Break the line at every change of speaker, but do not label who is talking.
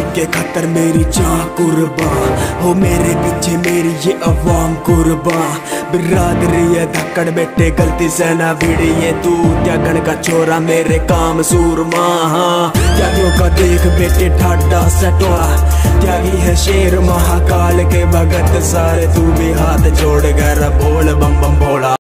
के खातर मेरी जान कुर्बान हो, मेरे पीछे मेरी ये अवाम कुर्बान। बिरादरी है धक्कड़ बेटे गलती से ना भिड़िए, तू त्यागन का छोरा मेरे काम सूरमा। त्यागियों का देख बेटे ठाडा सटवा, त्यागी है शेर महाकाल के भगत सारे, तू भी हाथ जोड़ कर बोल बम बम भोला।